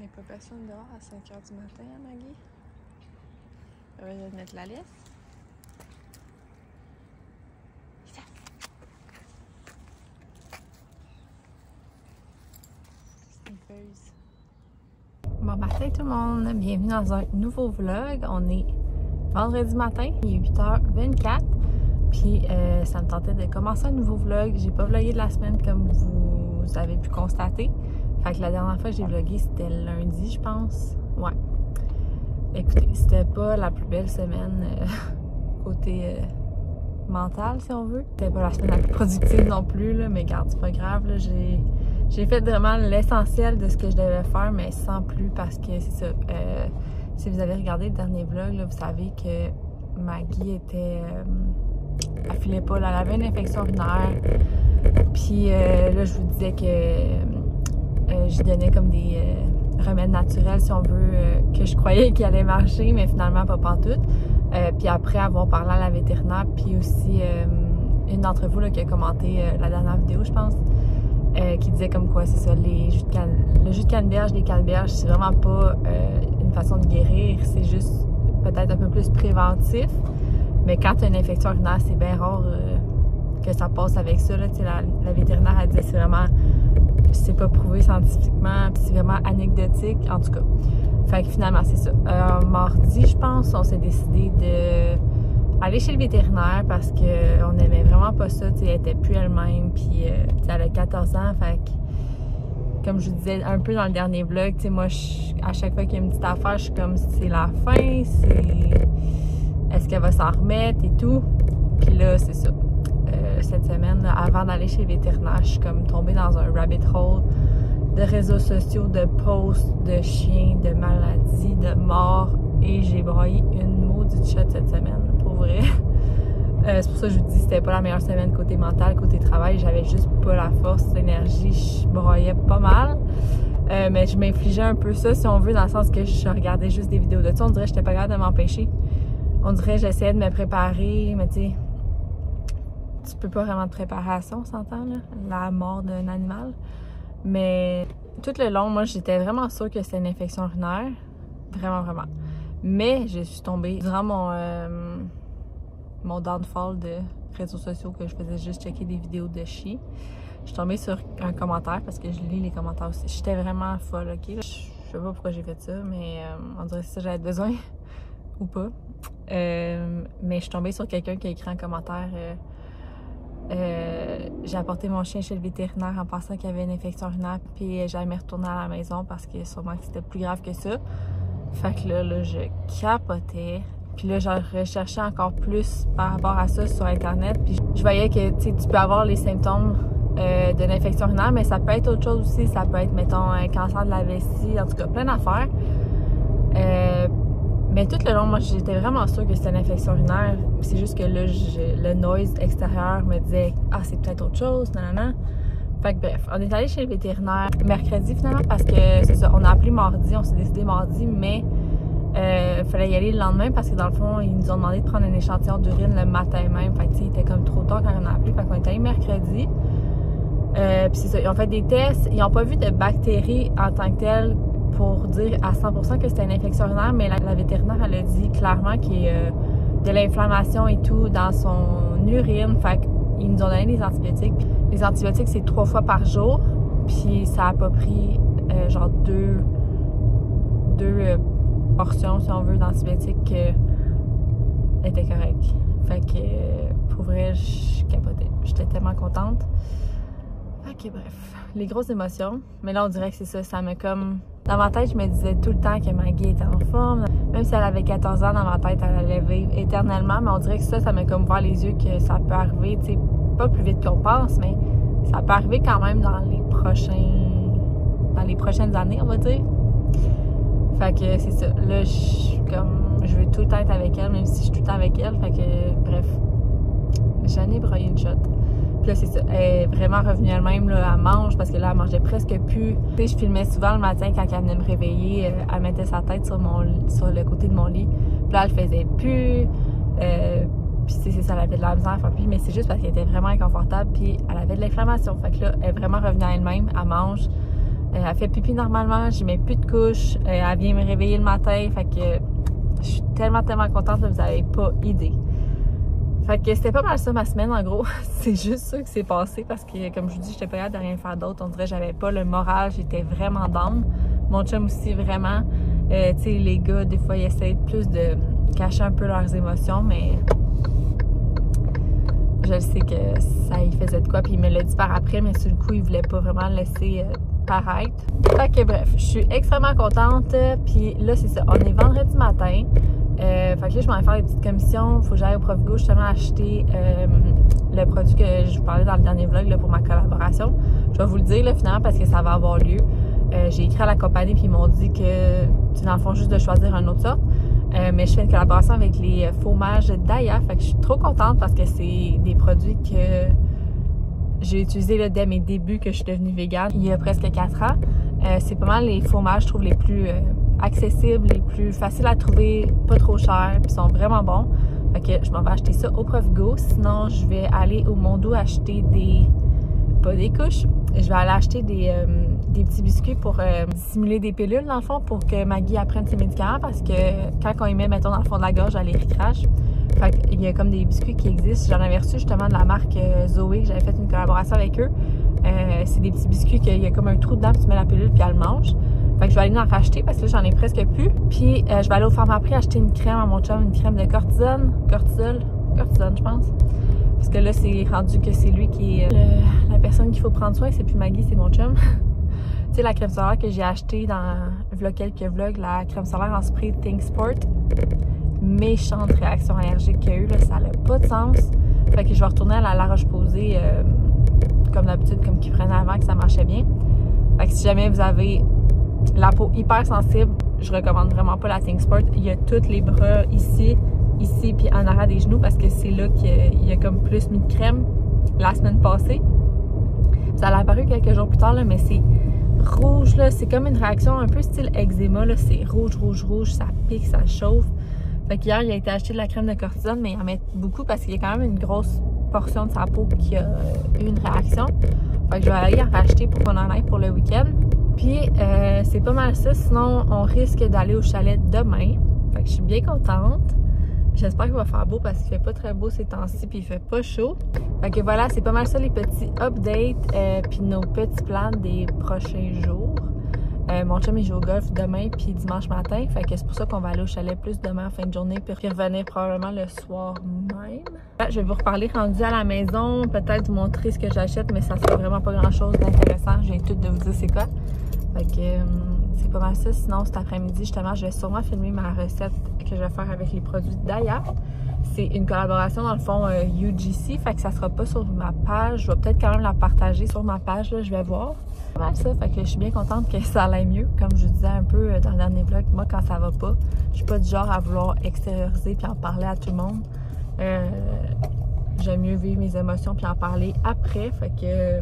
pas personne dehors à 5h du matin, hein, Maggie? Ça va mettre la laisse? Sniffeuse. Bon matin tout le monde, bienvenue dans un nouveau vlog. On est vendredi matin, il est 8h24. Puis ça me tentait de commencer un nouveau vlog. J'ai pas vlogué de la semaine comme vous avez pu constater. Fait que la dernière fois que j'ai vlogué, c'était lundi, je pense. Ouais. Écoutez, c'était pas la plus belle semaine côté mental, si on veut. C'était pas la semaine la plus productive non plus, là, mais regarde, c'est pas grave. J'ai fait vraiment l'essentiel de ce que je devais faire, mais sans plus, parce que c'est ça. Si vous avez regardé le dernier vlog, là, vous savez que Maggie était... elle filait pas, là, elle avait une infection urinaire. Puis là, je vous disais que je donnais comme des remèdes naturels, si on veut, que je croyais qu'ils allaient marcher, mais finalement pas pantoute. Puis après avoir parlé à la vétérinaire, puis aussi une d'entre vous là, qui a commenté la dernière vidéo, je pense, qui disait comme quoi, c'est ça, le jus de canneberge, les canneberges, c'est vraiment pas une façon de guérir, c'est juste peut-être un peu plus préventif. Mais quand tu as une infection urinaire, c'est bien rare que ça passe avec ça. Là. La vétérinaire a dit que c'est vraiment... c'est pas prouvé scientifiquement, c'est vraiment anecdotique, en tout cas. Fait que finalement, c'est ça. Mardi, je pense, on s'est décidé d'aller chez le vétérinaire parce qu'on n'aimait vraiment pas ça. Elle était plus elle-même, puis elle a 14 ans, fait que, comme je vous disais un peu dans le dernier vlog, moi, à chaque fois qu'il y a une petite affaire, je suis comme, c'est la fin, est-ce qu'elle va s'en remettre et tout. Puis là, c'est ça. Cette semaine, avant d'aller chez le vétérinaire, je suis comme tombée dans un rabbit hole de réseaux sociaux, de posts, de chiens, de maladies, de morts. Et j'ai broyé une maudite shot cette semaine, pour vrai. C'est pour ça que je vous dis que c'était pas la meilleure semaine côté mental, côté travail. J'avais juste pas la force, l'énergie, je broyais pas mal. Mais je m'infligeais un peu ça, si on veut, dans le sens que je regardais juste des vidéos de ça. On dirait que j'étais pas capable de m'empêcher. On dirait que j'essayais de me préparer, mais tu sais, tu peux pas vraiment te préparer à ça, on s'entend, là, la mort d'un animal. Mais tout le long, moi, j'étais vraiment sûre que c'était une infection urinaire. Vraiment, vraiment. Mais je suis tombée durant mon downfall de réseaux sociaux, que je faisais juste checker des vidéos de chiens. Je suis tombée sur un commentaire, parce que je lis les commentaires aussi. J'étais vraiment folle, ok? Je sais pas pourquoi j'ai fait ça, mais on dirait que ça, j'avais besoin. Ou pas. Mais je suis tombée sur quelqu'un qui a écrit un commentaire... j'ai apporté mon chien chez le vétérinaire en pensant qu'il y avait une infection urinaire, puis jamais retourné à la maison parce que sûrement que c'était plus grave que ça. Fait que là, je capotais. Puis là, je recherchais encore plus par rapport à ça sur Internet. Puis je voyais que tu peux avoir les symptômes de l'infection urinaire, mais ça peut être autre chose aussi. Ça peut être, mettons, un cancer de la vessie, en tout cas, plein d'affaires. Mais tout le long, moi, j'étais vraiment sûre que c'était une infection urinaire. C'est juste que là, le noise extérieur me disait « Ah, c'est peut-être autre chose, nanana. » Fait que bref, on est allé chez le vétérinaire mercredi finalement parce que c'est ça, on a appelé mardi, on s'est décidé mardi, mais il fallait y aller le lendemain parce que dans le fond, ils nous ont demandé de prendre un échantillon d'urine le matin même. Fait que il était comme trop tard quand on a appelé, fait qu'on est allé mercredi. Puis c'est ça, ils ont fait des tests, ils n'ont pas vu de bactéries en tant que telles pour dire à 100% que c'était une infection urinaire, mais la vétérinaire, elle a dit clairement qu'il y a de l'inflammation et tout dans son urine. Fait qu'ils nous ont donné des antibiotiques. Les antibiotiques, c'est 3 fois par jour, puis ça a pas pris genre deux portions, si on veut, d'antibiotiques étaient correctes. Fait que pour vrai, je capotais. J'étais tellement contente. Ok, bref. Les grosses émotions. Mais là, on dirait que c'est ça. Ça me comme... Dans ma tête, je me disais tout le temps que Maggie était en forme. Même si elle avait 14 ans, dans ma tête, elle allait vivre éternellement. Mais on dirait que ça m'a comme ouvert les yeux que ça peut arriver, tu sais, pas plus vite qu'on pense, mais ça peut arriver quand même dans les prochaines années, on va dire. Fait que c'est ça. Là, je veux tout le temps être avec elle, même si je suis tout le temps avec elle. Fait que, bref, j'en ai broyé une shot. Puis là, c'est ça. Elle est vraiment revenue elle-même, là, elle mange, parce que là, elle mangeait presque plus. Tu sais, je filmais souvent le matin quand elle venait me réveiller, elle mettait sa tête sur le côté de mon lit. Puis là, elle le faisait plus. Puis tu sais, c'est ça, elle avait de la misère à faire plus, mais c'est juste parce qu'elle était vraiment inconfortable, puis elle avait de l'inflammation. Fait que là, elle est vraiment revenue à elle-même, elle mange. Elle fait pipi normalement, je mets plus de couches. Elle vient me réveiller le matin. Fait que je suis tellement contente, là, vous n'avez pas idée. Fait que c'était pas mal ça ma semaine en gros. C'est juste ça qui s'est passé parce que comme je vous dis, j'étais pas capable de rien faire d'autre. On dirait que j'avais pas le moral, j'étais vraiment down. Mon chum aussi vraiment. Tu sais, les gars, des fois, ils essaient plus de cacher un peu leurs émotions, mais je sais que ça y faisait de quoi. Puis il me l'a dit par après, mais sur le coup, il voulait pas vraiment le laisser paraître. Fait que bref, je suis extrêmement contente. Puis là, c'est ça, on est vendredi matin. Fait que là, je m'en vais faire des petites commissions. Faut que j'aille au Provigo justement acheter le produit que je vous parlais dans le dernier vlog là, pour ma collaboration. Je vais vous le dire là, finalement parce que ça va avoir lieu. J'ai écrit à la compagnie puis ils m'ont dit que c'est dans le fond juste de choisir une autre sorte. Mais je fais une collaboration avec les fromages d'Aya. Fait que je suis trop contente parce que c'est des produits que j'ai utilisés là, dès mes débuts que je suis devenue végane il y a presque 4 ans. C'est pas mal les fromages, je trouve, les plus accessibles, les plus faciles à trouver, pas trop chers, puis sont vraiment bons. Fait que je m'en vais acheter ça au Provigo. Sinon, je vais aller au Mondo acheter pas des couches, je vais aller acheter des petits biscuits pour simuler des pilules, dans le fond, pour que Maggie apprenne ses médicaments, parce que quand on y met, mettons, dans le fond de la gorge, elle les recrache. Fait qu'il y a comme des biscuits qui existent. J'en avais reçu justement de la marque Zoé, j'avais fait une collaboration avec eux. C'est des petits biscuits qu'il y a comme un trou dedans, puis tu mets la pilule, puis elle le mange. Fait que je vais aller en racheter parce que là, j'en ai presque plus. Puis je vais aller au Pharmaprix acheter une crème à mon chum, une crème de cortisone, je pense. Parce que là, c'est rendu que c'est lui qui est la personne qu'il faut prendre soin. C'est plus Maggie, c'est mon chum. Tu sais, la crème solaire que j'ai achetée dans quelques vlogs, la crème solaire en spray Think Sport. Méchante réaction allergique qu'il y a eu, là, ça n'a pas de sens. Fait que je vais retourner à la Roche-Posay comme d'habitude, comme qu'ils prenaient avant, que ça marchait bien. Fait que si jamais vous avez la peau hyper sensible, je recommande vraiment pas la Think Sport. Il y a tous les bras ici, puis en arrière des genoux parce que c'est là qu'il y a comme plus mis de crème la semaine passée. Ça a apparu quelques jours plus tard, là, mais c'est rouge, là. C'est comme une réaction un peu style eczéma, là. C'est rouge, ça pique, ça chauffe. Fait qu'hier, il a été acheté de la crème de cortisone, mais il en met beaucoup parce qu'il y a quand même une grosse portion de sa peau qui a eu une réaction. Fait que je vais aller en racheter pour qu'on en aille pour le week-end. Puis, c'est pas mal ça. Sinon, on risque d'aller au chalet demain. Fait que je suis bien contente. J'espère qu'il va faire beau parce qu'il fait pas très beau ces temps-ci puis il fait pas chaud. Fait que voilà, c'est pas mal ça les petits updates puis nos petits plans des prochains jours. Mon chum il joue au golf demain puis dimanche matin. Fait que c'est pour ça qu'on va aller au chalet plus demain en fin de journée puis revenir probablement le soir même. Je vais vous reparler rendu à la maison, peut-être vous montrer ce que j'achète, mais ça sera vraiment pas grand-chose d'intéressant. Je viens tout de vous dire c'est quoi. Fait que c'est pas mal ça. Sinon, cet après-midi, justement, je vais sûrement filmer ma recette que je vais faire avec les produits d'Aya. C'est une collaboration, dans le fond, UGC. Fait que ça sera pas sur ma page. Je vais peut-être quand même la partager sur ma page, là, je vais voir. C'est pas mal ça. Fait que je suis bien contente que ça aille mieux. Comme je vous disais un peu dans le dernier vlog, moi, quand ça va pas, je suis pas du genre à vouloir extérioriser puis en parler à tout le monde. J'aime mieux vivre mes émotions puis en parler après. Fait que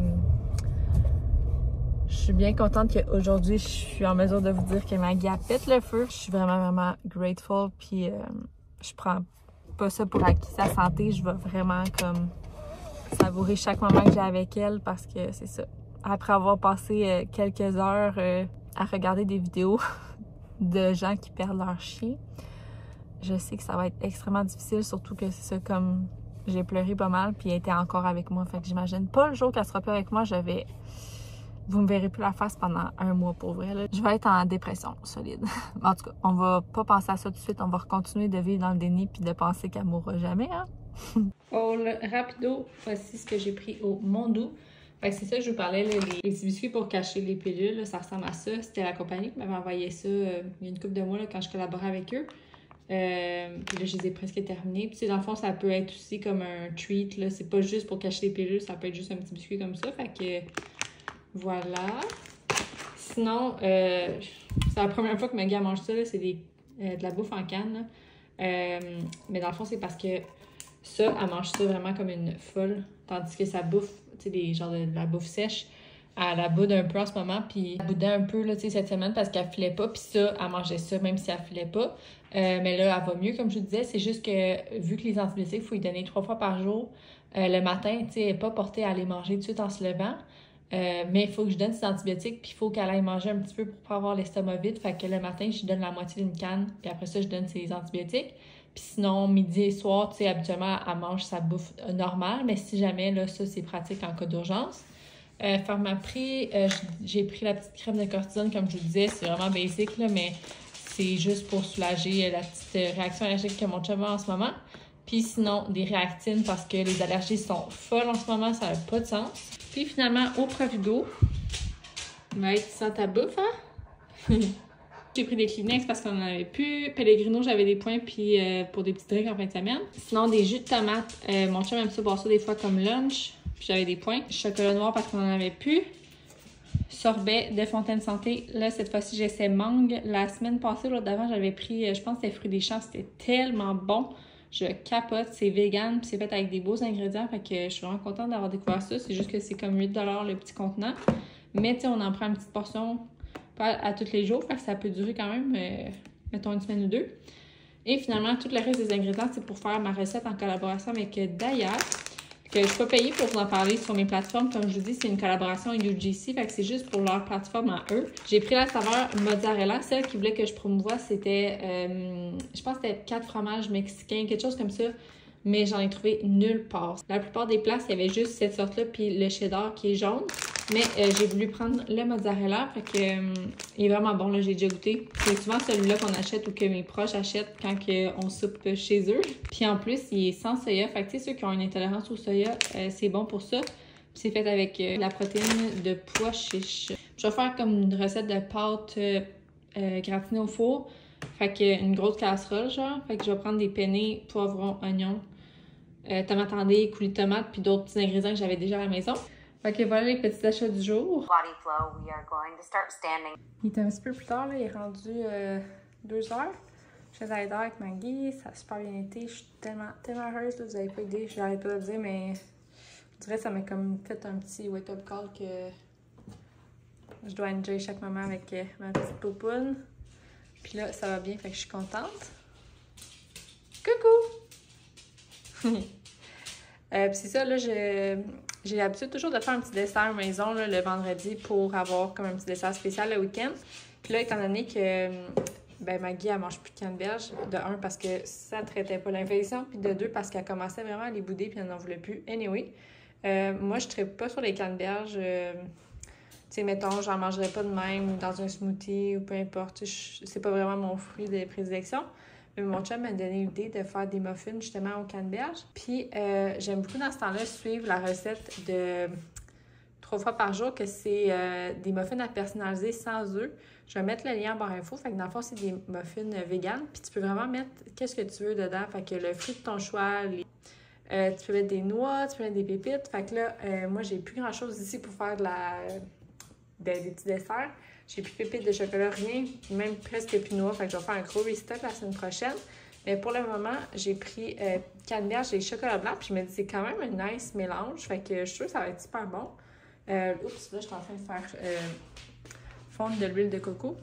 je suis bien contente qu'aujourd'hui, je suis en mesure de vous dire que Maggie a pète le feu. Je suis vraiment grateful. Puis je prends pas ça pour acquis sa santé. Je vais vraiment comme savourer chaque moment que j'ai avec elle parce que c'est ça. Après avoir passé quelques heures à regarder des vidéos de gens qui perdent leur chien, je sais que ça va être extrêmement difficile. Surtout que c'est ça, comme j'ai pleuré pas mal puis elle était encore avec moi. Fait que j'imagine pas le jour qu'elle sera plus avec moi, vous me verrez plus la face pendant 1 mois pour vrai. Là. Je vais être en dépression solide. En tout cas, on va pas penser à ça tout de suite. On va continuer de vivre dans le déni puis de penser qu'elle mourra jamais. Hein? Oh, rapido, voici ce que j'ai pris au Mondo. Fait que c'est ça que je vous parlais, là, les petits biscuits pour cacher les pilules. Là, ça ressemble à ça. C'était la compagnie qui m'avait envoyé ça il y a une couple de mois là, quand je collaborais avec eux. Puis là, je les ai presque terminés. Puis dans le fond, ça peut être aussi comme un treat. Là. C'est pas juste pour cacher les pilules, ça peut être juste un petit biscuit comme ça. Fait que voilà. Sinon, c'est la première fois que Maggie mange ça. C'est de la bouffe en canne. Mais dans le fond, c'est parce que ça, elle mange ça vraiment comme une folle. Tandis que sa bouffe, tu sais, genre de la bouffe sèche, elle la boude un peu en ce moment. Puis elle boudait un peu là, cette semaine parce qu'elle filait pas. Puis ça, elle mangeait ça même si elle filait pas. Mais là, elle va mieux, comme je vous disais. C'est juste que vu que les antibiotiques, il faut y donner 3 fois par jour, le matin, tu sais, elle n'est pas portée à aller manger tout de suite en se levant. Mais il faut que je donne ses antibiotiques, puis il faut qu'elle aille manger un petit peu pour pas avoir l'estomac vide. Fait que le matin, je donne la moitié d'une canne, puis après ça, je donne ses antibiotiques. Puis sinon, midi et soir, tu sais, habituellement, elle mange sa bouffe normale, mais si jamais, là, ça, c'est pratique en cas d'urgence. Pharmaprix, j'ai pris la petite crème de cortisone, comme je vous disais, c'est vraiment basic, là, mais c'est juste pour soulager la petite réaction allergique que mon chum a en ce moment. Puis sinon, des réactines parce que les allergies sont folles en ce moment, ça n'a pas de sens. Puis finalement, au Provigo, ouais, tu sens ta bouffe, hein? J'ai pris des Kleenex parce qu'on n'en avait plus. Pellegrino, j'avais des points puis pour des petits drinks en fin de semaine. Sinon, des jus de tomate. Mon chum aime ça boire ça des fois comme lunch. Puis j'avais des points. Chocolat noir parce qu'on n'en avait plus. Sorbet de Fontaine Santé. Là, cette fois-ci, j'essaie mangue. La semaine passée, l'autre d'avant, j'avais pris, je pense que c'était fruits des champs. C'était tellement bon. Je capote. C'est vegan puis c'est fait avec des beaux ingrédients. Fait que je suis vraiment contente d'avoir découvert ça. C'est juste que c'est comme 8 $ le petit contenant. Mais tu sais, on en prend une petite portion pas à tous les jours. Fait que ça peut durer quand même, mettons, une semaine ou deux. Et finalement, tout le reste des ingrédients, c'est pour faire ma recette en collaboration avec Daya. Que je ne suis pas payée pour vous en parler sur mes plateformes. Comme je vous dis, c'est une collaboration UGC, fait que c'est juste pour leur plateforme à eux. J'ai pris la saveur mozzarella. Celle qui voulait que je promouvoie, c'était, je pense que c'était 4 fromages mexicains, quelque chose comme ça. Mais j'en ai trouvé nulle part. La plupart des places, il y avait juste cette sorte-là, puis le cheddar qui est jaune. Mais j'ai voulu prendre le mozzarella, fait que il est vraiment bon, là, j'ai déjà goûté. C'est souvent celui-là qu'on achète ou que mes proches achètent quand on soupe chez eux. Puis en plus, il est sans soya, fait que tu sais, ceux qui ont une intolérance au soya, c'est bon pour ça. C'est fait avec la protéine de pois chiche. Je vais faire comme une recette de pâte gratinée au four. Fait que une grosse casserole, genre. Fait que je vais prendre des penne, poivrons, oignons, tomates andées, coulis de tomates, puis d'autres petits ingrédients que j'avais déjà à la maison. Fait que voilà les petits achats du jour. Il est un petit peu plus tard, là, il est rendu 2 h. Je fais d'aller avec Maggie, ça a super bien été. Je suis tellement heureuse, là, vous n'avez pas idée, j'arrête pas de le dire, mais je dirais que ça m'a comme fait un petit wake-up call que je dois enjoy chaque moment avec ma petite poupoune. Puis là, ça va bien, fait que je suis contente. Coucou! Puis c'est ça, là, j'ai l'habitude toujours de faire un petit dessert maison là, le vendredi pour avoir comme un petit dessert spécial le week-end. Puis là, étant donné que Maggie, elle mange plus de canneberge, de 1 parce que ça ne traitait pas l'infection, puis de 2 parce qu'elle commençait vraiment à les bouder puis elle n'en voulait plus. Anyway, moi, je ne traite pas sur les canneberges. Tu sais, mettons, j'en mangerais pas de même ou dans un smoothie ou peu importe. C'est pas vraiment mon fruit de prédilection. Mais mon chum m'a donné l'idée de faire des muffins justement aux canneberges. Puis j'aime beaucoup dans ce temps-là suivre la recette de 3 fois par jour que c'est des muffins à personnaliser sans œufs. Je vais mettre le lien en barre info. Fait que dans le fond, c'est des muffins vegan. Puis tu peux vraiment mettre qu'est-ce que tu veux dedans. Fait que le fruit de ton choix, tu peux mettre des noix, tu peux mettre des pépites. Fait que là, moi, j'ai plus grand-chose ici pour faire des petits desserts. J'ai plus de pépites de chocolat, rien, même presque plus de noix. Fait que je vais faire un gros restock la semaine prochaine. Mais pour le moment, j'ai pris canneberge et chocolat blanc. Puis je me dis c'est quand même un nice mélange. Fait que je suis sûre que ça va être super bon. Oups, là, je suis en train de faire fondre de l'huile de coco.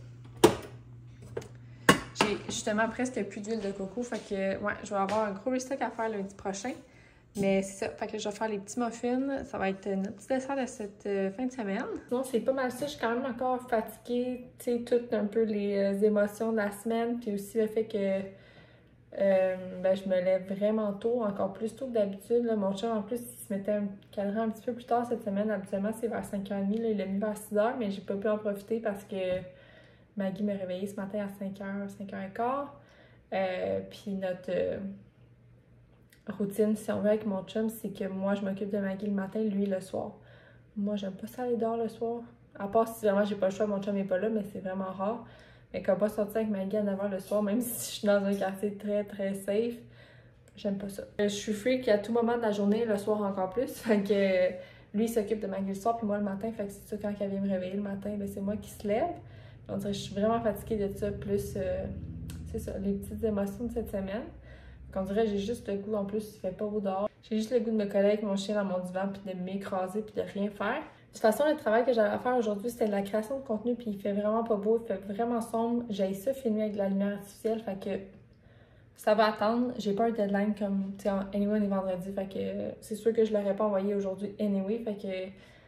J'ai justement presque plus d'huile de coco. Fait que, ouais, je vais avoir un gros restock à faire lundi prochain. Mais c'est ça, fait que je vais faire les petits muffins. Ça va être notre petit dessert de cette fin de semaine. Sinon, c'est pas mal ça. Je suis quand même encore fatiguée. Tu sais, toutes un peu les émotions de la semaine. Puis aussi le fait que je me lève vraiment tôt, encore plus tôt que d'habitude. Mon chum, en plus, il se mettait un cadran un petit peu plus tard cette semaine. Habituellement, c'est vers 5h30. Là, il l'a mis vers 6h, mais j'ai pas pu en profiter parce que Maggie m'a réveillée ce matin à 5h, 5h15. Puis notre routine, si on veut, avec mon chum, c'est que moi, je m'occupe de Maggie le matin, lui le soir. Moi, j'aime pas ça aller dehors le soir. À part si vraiment j'ai pas le choix, mon chum n'est pas là, mais c'est vraiment rare. Mais quand pas sortir avec Maggie à 9h le soir, même si je suis dans un quartier très, très safe, j'aime pas ça. Je suis freak à tout moment de la journée, le soir encore plus. Fait que lui, il s'occupe de Maggie le soir, puis moi le matin. Fait que c'est ça, quand elle vient me réveiller le matin, c'est moi qui se lève. On dirait que je suis vraiment fatiguée de ça, plus, c'est ça, les petites émotions de cette semaine. On dirait que j'ai juste le goût, en plus, il fait pas beau dehors. J'ai juste le goût de me coller avec mon chien dans mon divan, puis de m'écraser, puis de rien faire. De toute façon, le travail que j'avais à faire aujourd'hui, c'était de la création de contenu, puis il fait vraiment pas beau, il fait vraiment sombre. J'ai ça filmé avec de la lumière artificielle, fait que ça va attendre. J'ai pas un deadline comme, tu sais, anyway, on est vendredi, fait que c'est sûr que je l'aurais pas envoyé aujourd'hui anyway, fait que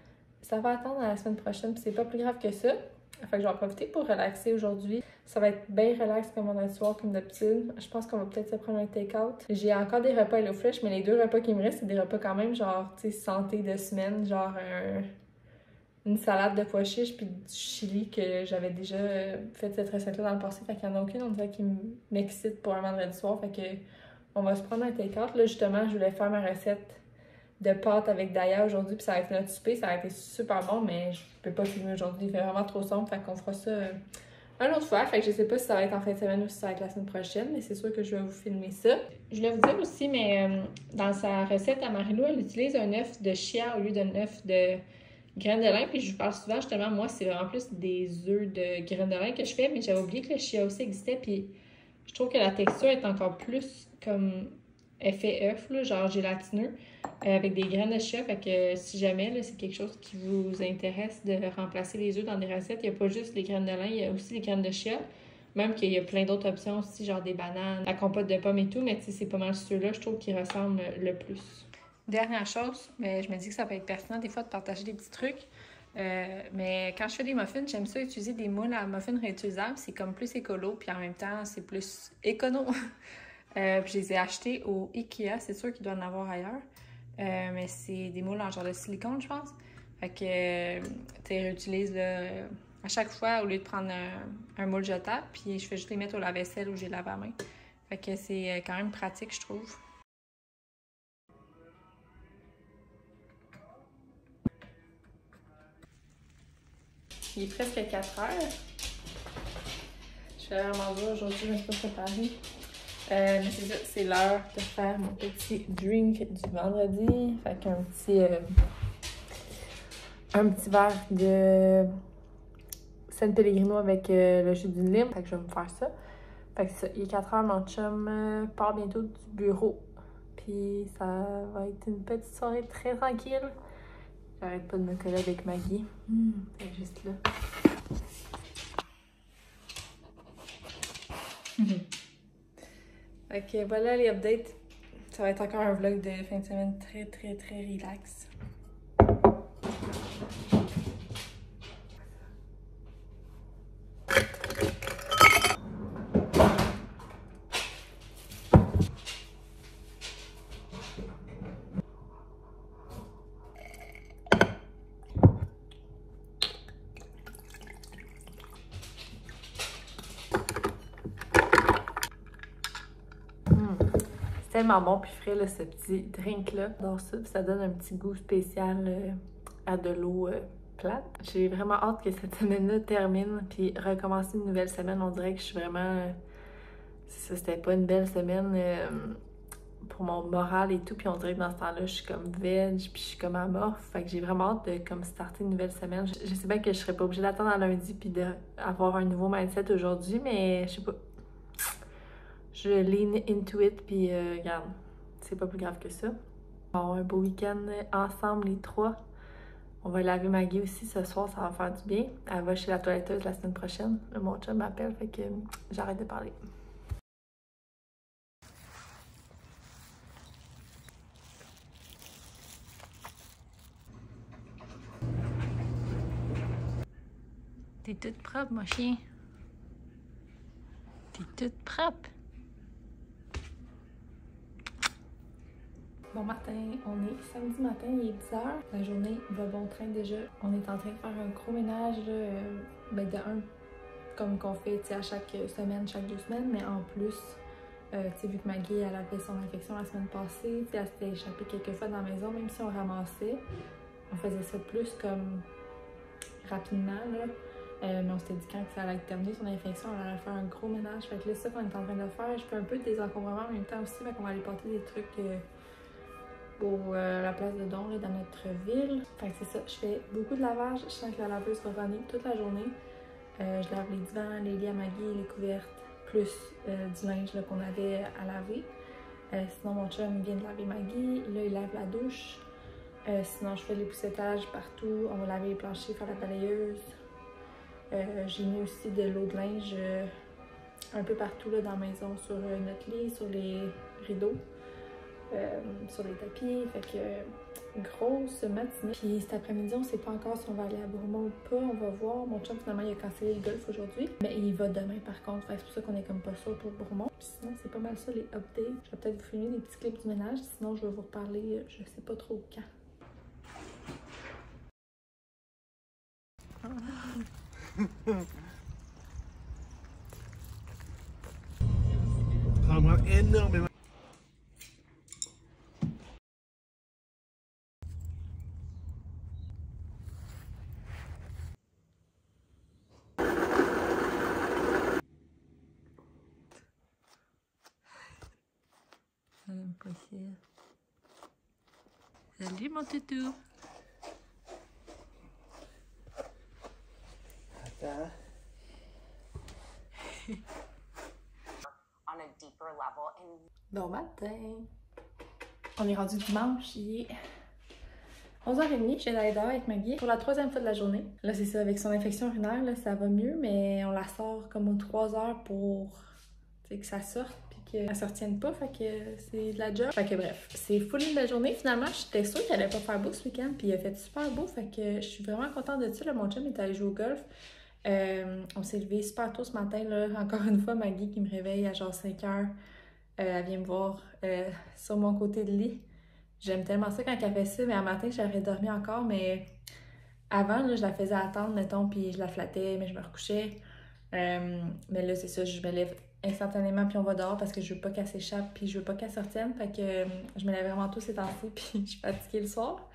ça va attendre à la semaine prochaine, puis c'est pas plus grave que ça. Fait que je vais en profiter pour relaxer aujourd'hui. Ça va être bien relax comme vendredi soir, comme d'habitude. Je pense qu'on va peut-être se prendre un take-out. J'ai encore des repas HelloFresh, mais les 2 repas qui me restent, c'est des repas quand même genre, tu sais, santé de semaine, genre une salade de pois chiches puis du chili que j'avais déjà fait cette recette-là dans le passé. Fait qu'il n'y en a aucune, on dirait, qui m'excite pour un vendredi soir. Fait que on va se prendre un take-out. Là, justement, je voulais faire ma recette de pâtes avec Daya aujourd'hui, puis ça a été notre souper, ça a été super bon, mais je peux pas filmer aujourd'hui, il fait vraiment trop sombre, fait qu'on fera ça une autre fois. Fait que je sais pas si ça va être en fin de semaine ou si ça va être la semaine prochaine, mais c'est sûr que je vais vous filmer ça. Je voulais vous dire aussi, mais dans sa recette à Marilou, elle utilise un œuf de chia au lieu d'un œuf de graines de lin, puis je vous parle souvent, justement, moi, c'est vraiment plus des œufs de graines de lin que je fais, mais j'avais oublié que le chia aussi existait, puis je trouve que la texture est encore plus comme effet œuf, là, genre gélatineux, avec des graines de chia. Fait que si jamais là, c'est quelque chose qui vous intéresse de remplacer les œufs dans des recettes, il n'y a pas juste les graines de lin, il y a aussi les graines de chia. Même qu'il y a plein d'autres options aussi, genre des bananes, la compote de pommes et tout, mais tu sais, c'est pas mal ceux-là, je trouve, qui ressemblent le plus. Dernière chose, mais je me dis que ça peut être pertinent des fois de partager des petits trucs. Mais quand je fais des muffins, j'aime ça utiliser des moules à muffins réutilisables. C'est comme plus écolo, puis en même temps, c'est plus écono. Puis je les ai achetés au Ikea, c'est sûr qu'il doit en avoir ailleurs. Mais c'est des moules en genre de silicone, je pense. Fait que tu réutilises à chaque fois, au lieu de prendre un moule jetable, puis je fais juste les mettre au lave-vaisselle où j'ai lavé à main. Fait que c'est quand même pratique, je trouve. Il est presque 4 heures. Je fais vraiment dur aujourd'hui, je me suis pas préparée. Mais c'est ça, c'est l'heure de faire mon petit drink du vendredi. Fait qu'un petit verre de San Pellegrino avec le jus d'une lime. Fait que je vais me faire ça. Fait que ça, il est 4 heures, mon chum part bientôt du bureau. Puis ça va être une petite soirée très tranquille. J'arrête pas de me coller avec Maggie. C'est juste là. Fait que voilà les updates. Ça va être encore un vlog de fin de semaine très relax. C'est tellement bon puis frais là, ce petit drink là. J'adore ça, puis ça donne un petit goût spécial à de l'eau plate. J'ai vraiment hâte que cette semaine-là termine puis recommencer une nouvelle semaine. On dirait que je suis vraiment... c'était pas une belle semaine pour mon moral et tout, puis on dirait que dans ce temps-là, je suis comme veg puis je suis comme amorphe. Fait que j'ai vraiment hâte de comme starter une nouvelle semaine. Je sais bien que je serais pas obligée d'attendre à lundi puis d'avoir un nouveau mindset aujourd'hui, mais je sais pas. Je lean into it, puis regarde, c'est pas plus grave que ça. On va avoir un beau week-end ensemble, les 3. On va laver Maggie aussi ce soir, ça va faire du bien. Elle va chez la toiletteuse la semaine prochaine. Mon chum m'appelle, fait que j'arrête de parler. T'es toute propre, mon chien. T'es toute propre. Bon matin, on est samedi matin, il est 10h. La journée va bon train déjà. On est en train de faire un gros ménage, là, de un, comme qu'on fait à chaque semaine, chaque 2 semaines, mais en plus, vu que Maggie, elle avait son infection la semaine passée, elle s'était échappée quelques fois dans la maison, même si on ramassait, on faisait ça plus comme rapidement, là. Mais on s'était dit quand ça allait terminer son infection, on allait faire un gros ménage. Fait que là, c'est ça qu'on est en train de faire. Je fais un peu de désencombrement en même temps aussi, fait qu'on va aller porter des trucs pour la place de don là, dans notre ville. Fait que c'est ça, je fais beaucoup de lavage. Je sens que la laveuse va runner toute la journée. Je lave les divans, les lits à Maggie, les couvertes, plus du linge qu'on avait à laver. Sinon, mon chum vient de laver Maggie. Là, il lave la douche. Sinon, je fais les poussettages partout. On va laver les planchers, faire la balayeuse. J'ai mis aussi de l'eau de linge un peu partout là, dans la maison, sur notre lit, sur les rideaux, sur les tapis. Fait que grosse matinée. Puis cet après-midi, on sait pas encore si on va aller à Bromont ou pas. On va voir. Mon chum, finalement, il a cancellé le golf aujourd'hui. Mais il va demain, par contre. C'est pour ça qu'on est comme pas sûr pour Bromont. Puis sinon, c'est pas mal ça, les updates. Je vais peut-être vous filmer des petits clips du ménage. Sinon, je vais vous reparler, je sais pas trop quand. Prends-moi énormément. Impossible. Salut mon toutou. Attends. On a deeper level and Bon matin! On est rendu dimanche, il est 11h30, je viens d'aller dehors avec Maggie pour la 3e fois de la journée. Là, c'est ça, avec son infection urinaire, là, ça va mieux, mais on la sort comme aux 3 heures pour que ça sorte puis qu'elle se retienne pas, fait que c'est de la job. Fait que bref, c'est full une belle journée. Finalement, j'étais sûre qu'elle allait pas faire beau ce week-end, puis il a fait super beau, fait que je suis vraiment contente de ça. Là, mon chum est allé jouer au golf. On s'est levé super tôt ce matin, là. Encore une fois, Maggie qui me réveille à genre 5 heures. Elle vient me voir sur mon côté de lit. J'aime tellement ça quand elle fait ça, mais un matin, j'aurais dormi encore, mais avant, là, je la faisais attendre, mettons, puis je la flattais, mais je me recouchais. Mais là, c'est ça, je me lève instantanément, puis on va dehors parce que je veux pas qu'elle s'échappe, puis je veux pas qu'elle se retienne. Fait que je me lève vraiment tôt ces temps-ci, puis je suis fatiguée le soir.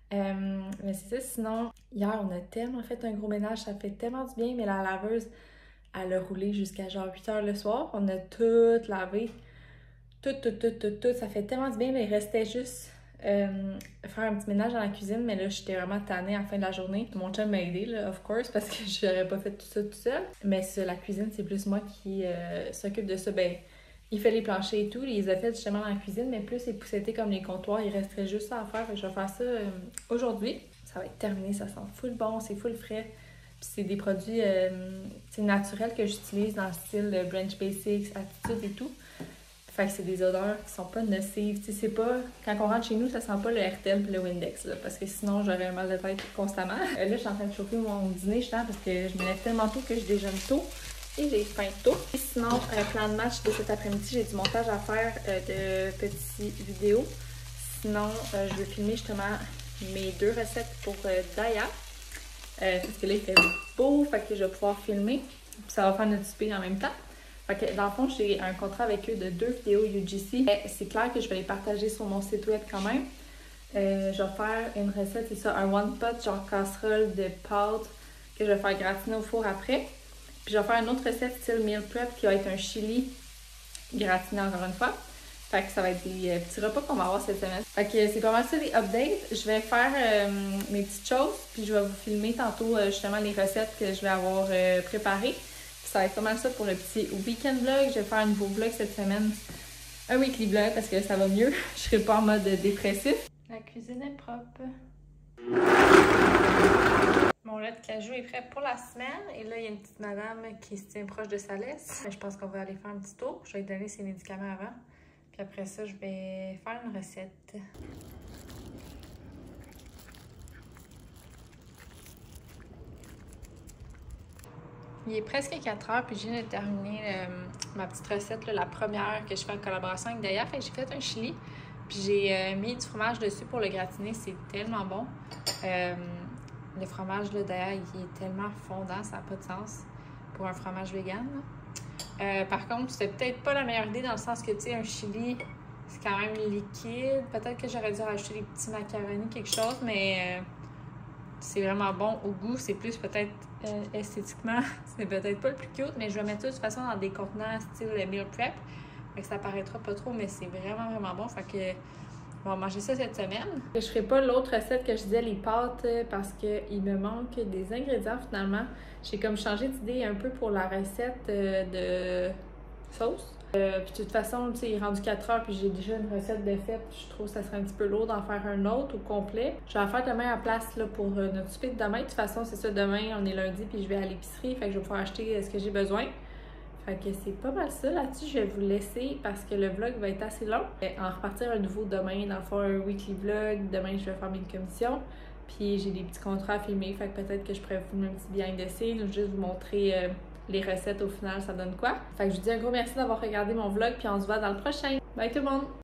Mais c'est ça, sinon, hier, on a tellement fait un gros ménage, ça fait tellement du bien, mais la laveuse, elle a roulé jusqu'à genre 8 h le soir. On a tout lavé. Tout, ça fait tellement du bien, mais il restait juste faire un petit ménage dans la cuisine, mais là, j'étais vraiment tannée à la fin de la journée. Mon chum m'a aidé, là, of course, parce que je n'aurais pas fait tout ça tout seul. Mais ça, la cuisine, c'est plus moi qui s'occupe de ça. Ben, il fait les planchers et tout, il les a fait justement dans la cuisine, mais plus c'est pousseté comme les comptoirs, il resterait juste ça à faire. Fait que je vais faire ça aujourd'hui. Ça va être terminé, ça sent full bon, c'est full frais. Puis c'est des produits naturels que j'utilise dans le style Brunch Basics, Attitude et tout. Fait que c'est des odeurs qui sont pas nocives. Tu sais, c'est pas... Quand on rentre chez nous, ça sent pas le Airtel et le Windex, là, parce que sinon, j'aurais un mal de tête constamment. Là, je suis en train de chauffer mon dîner, justement, parce que je me lève tellement tôt que je déjeune tôt. Et j'ai faim tôt. Et sinon, plan de match de cet après-midi, j'ai du montage à faire de petites vidéos. Sinon, je vais filmer justement mes 2 recettes pour Daya. Parce que là, il fait beau, fait que je vais pouvoir filmer. Puis ça va faire notre souper en même temps. Fait que dans le fond, j'ai un contrat avec eux de 2 vidéos UGC. C'est clair que je vais les partager sur mon site web quand même. Je vais faire une recette, c'est ça, un one pot, genre casserole de pâtes que je vais faire gratiner au four après. Puis je vais faire une autre recette style meal prep qui va être un chili gratiné encore une fois. Fait que ça va être des petits repas qu'on va avoir cette semaine. Fait que c'est pas mal ça les updates. Je vais faire mes petites choses, puis je vais vous filmer tantôt justement les recettes que je vais avoir préparées. Puis ça va être pas mal ça pour le petit week-end vlog. Je vais faire un nouveau vlog cette semaine. Un weekly vlog parce que ça va mieux. Je serai pas en mode dépressif. La cuisine est propre. Mon lait de cajou est prêt pour la semaine. Et là, il y a une petite madame qui se tient proche de sa laisse. Je pense qu'on va aller faire un petit tour. Je vais lui donner ses médicaments avant. Puis après ça, je vais faire une recette. Il est presque 4 h, puis je viens de terminer ma petite recette, là, la première que je fais en collaboration avec Daya. Fait que j'ai fait un chili, puis j'ai mis du fromage dessus pour le gratiner. C'est tellement bon. Le fromage, là, Daya, il est tellement fondant, ça n'a pas de sens pour un fromage vegan. Par contre, c'est peut-être pas la meilleure idée dans le sens que, tu sais, un chili, c'est quand même liquide. Peut-être que j'aurais dû rajouter des petits macaronis, quelque chose, mais c'est vraiment bon au goût. C'est plus peut-être esthétiquement, c'est peut-être pas le plus cute, mais je vais mettre ça de toute façon dans des contenants style meal prep. Fait que ça paraîtra pas trop, mais c'est vraiment, vraiment bon. Fait que on va manger ça cette semaine. Je ferai pas l'autre recette que je disais, les pâtes, parce qu'il me manque des ingrédients finalement. J'ai comme changé d'idée un peu pour la recette de sauce. Puis de toute façon, tu sais, il est rendu 4 h, puis j'ai déjà une recette de faite. Je trouve que ça serait un petit peu lourd d'en faire un autre au complet. Je vais en faire demain à place là, pour notre souper de demain. De toute façon, c'est ça, demain, on est lundi, puis je vais à l'épicerie. Fait que je vais pouvoir acheter ce que j'ai besoin. Fait que c'est pas mal ça. Là-dessus, je vais vous laisser parce que le vlog va être assez long. Je vais en repartir un nouveau demain, dans le fond, un weekly vlog. Demain, je vais faire mes commissions. Puis j'ai des petits contrats à filmer, fait que peut-être que je pourrais vous filmer un petit behind the scenes ou juste vous montrer les recettes au final, ça donne quoi. Fait que je vous dis un gros merci d'avoir regardé mon vlog, puis on se voit dans le prochain. Bye tout le monde!